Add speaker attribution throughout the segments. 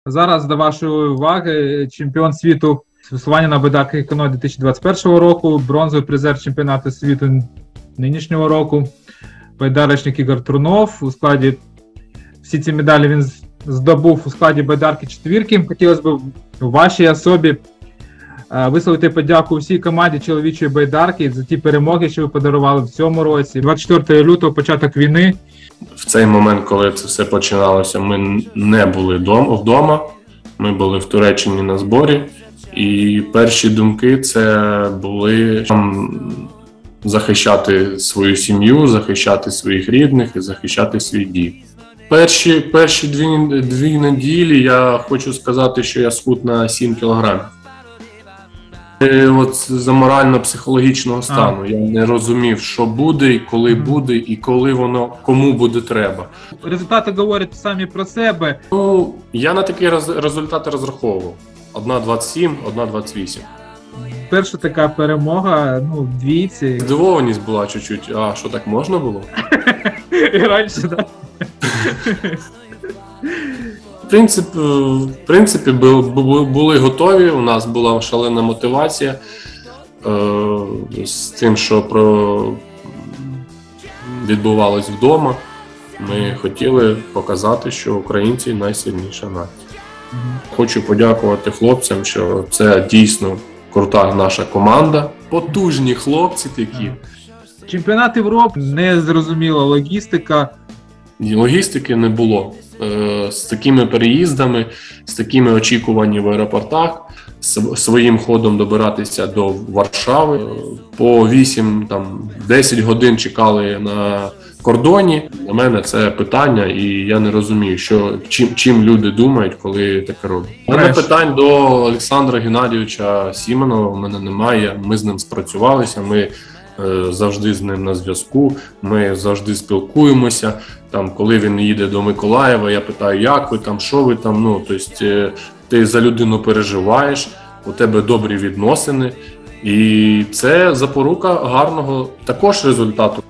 Speaker 1: Зараз до вашої уваги чемпіон світу з веслування на байдарках каное 2021 року, бронзовий призер чемпіонату світу нинішнього року, байдарочник Ігор Трунов. У складі всі ці медалі він здобув у складі байдарки четвірки. Хотілося б у вашій особі висловити подяку всій команді чоловічої байдарки за ті перемоги, що ви подарували в цьому році. 24 лютого, початок війни.
Speaker 2: В цей момент, коли це все починалося, ми не були вдома, ми були в Туреччині на зборі, і перші думки це були захищати свою сім'ю, захищати своїх рідних і захищати свій дім. Перші дві неділі я хочу сказати, що я схуд на 7 кілограмів. От за морально-психологічного стану. Я не розумів, що буде, і коли воно кому буде треба.
Speaker 1: Результати говорять самі про себе.
Speaker 2: Ну, я на такі результати розраховував. 1.27, 1.28.
Speaker 1: Перша така перемога, в двійці.
Speaker 2: Здивованість була чуть-чуть. А, що так можна було?
Speaker 1: І раніше, так?
Speaker 2: В принципі, були готові, у нас була шалена мотивація з тим, що відбувалось вдома. Ми хотіли показати, що українці найсильніша нація. Хочу подякувати хлопцям, що це дійсно крута наша команда, потужні хлопці такі.
Speaker 1: Чемпіонат Європи, незрозуміла логістика.
Speaker 2: Логістики не було. З такими переїздами, з такими очікуваннями в аеропортах, своїм ходом добиратися до Варшави. По 8-10 годин чекали на кордоні. Для мене це питання, і я не розумію, чим люди думають, коли таке роблять. У мене питань до Олександра Геннадійовича Сімонова в мене немає. Ми з ним спрацювалися, ми завжди з ним на зв'язку, ми завжди спілкуємося. Коли він їде до Миколаєва, я питаю, як ви там, що ви там, тобто ти за людину переживаєш, у тебе добрі відносини, і це запорука гарного також результату.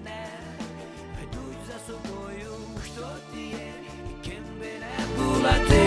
Speaker 3: Була ти